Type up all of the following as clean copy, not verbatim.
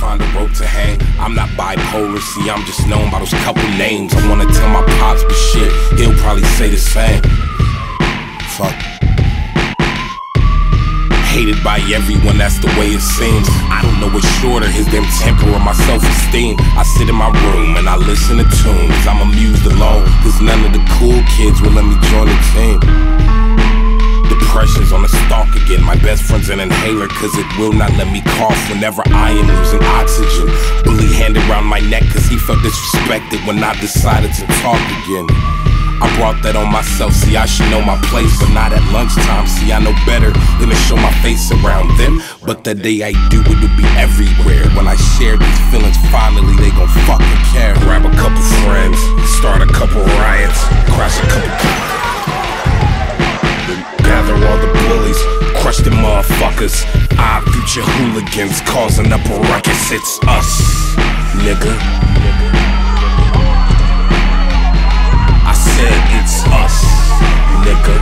find a rope to hang. I'm not bipolar, see, I'm just known by those couple names. I wanna tell my pops, but shit, he'll probably say the same. Fuck. Hated by everyone, that's the way it seems. I don't know what's shorter, his damn temper or my self-esteem. I sit in my room and I listen to tunes. I'm amused alone, cause none of the cool kids will let me join the team. Depression's on the stalk again. My best friend's an inhaler, cause it will not let me cough whenever I am losing oxygen. Bully hand around my neck, cause he felt disrespected when I decided to talk again. I brought that on myself, see I should know my place, but not at lunchtime. See I know better than to show my face around them, but the day I do it'll be everywhere. When I share these feelings, finally they gon' fucking care. Grab a couple friends, start a couple riots, crash a couple, gather all the bullies, crush them motherfuckers. Our future hooligans causing up a ruckus. It's us, nigga. I said it's us, nigga.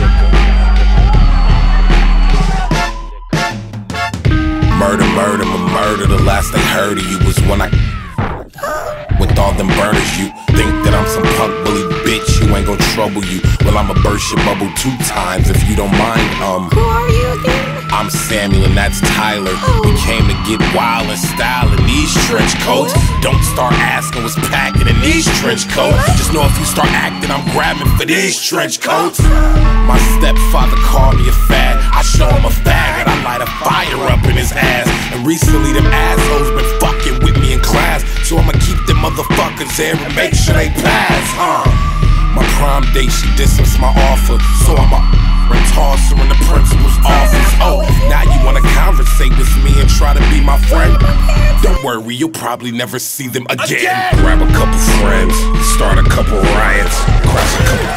Murder, murder, murder. The last they heard of you was when I with all them burners. You think that I'm some punk bully bitch, you ain't gon' trouble you. Well, I'ma burst your bubble 2 times if you don't mind. Who are you again? I'm Samuel and that's Tyler. We came to get wild and style in these trench coats. Don't start asking what's packing in these trench coats. Just know if you start acting, I'm grabbing for these trench coats. My stepfather called me a fad. I show him a faggot, I light a fire up in his ass. And recently them assholes been fucking with me in class, so I'ma keep them motherfuckers there and make sure they pass, My prom date, she distanced my offer, so I'ma toss her in the principal's office. Oh, now you wanna conversate with me and try to be my friend? Don't worry, you'll probably never see them again. Grab a couple friends, start a couple riots, crash a couple,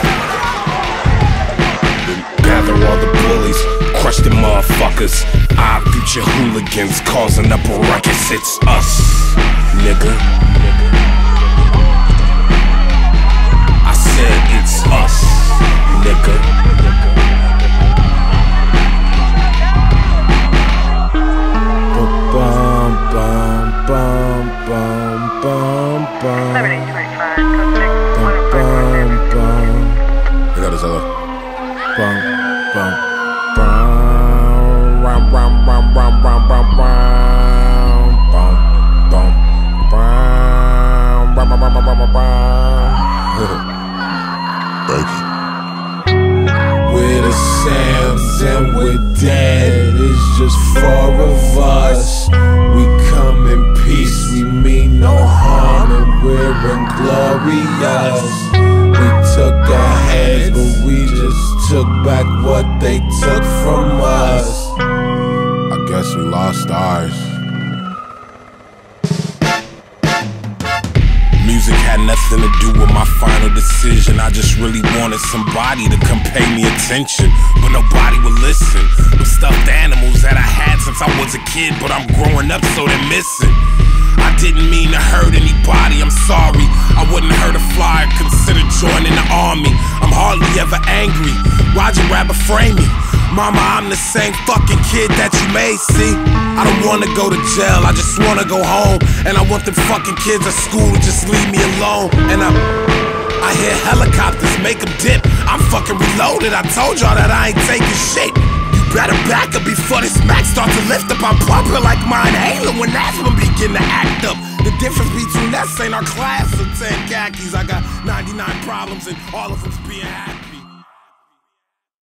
gather all the bullies, crush them motherfuckers. Our future hooligans causing up a ruckus. It's us, nigga. I said it's us, nigga. I got this other. We're the Sams and we're dead. It's just 4 of us. We come in peace, we mean no harm, and we're inglorious. We took our heads, but we just took back what they took from us. I guess we lost ours. Music had nothing to do with my final decision. I just really wanted somebody to come pay me attention, but nobody would listen. With stuffed animals that I had since I was a kid, but I'm growing up so they're missing. I didn't mean to hurt anybody, I'm sorry. I wouldn't hurt a fly or consider joining the army. I'm hardly ever angry, why'd you rather frame me? Mama, I'm the same fucking kid that you may see. I don't wanna go to jail, I just wanna go home. And I want them fucking kids at school to just leave me alone. And I hear helicopters, make them dip. I'm fucking reloaded, I told y'all that I ain't taking shit. You better back up before this Mac starts to lift up. I'm pumping like my inhaler when asthma begin to act up. The difference between us ain't our class of 10 khakis. I got 99 problems and all of them's being happy.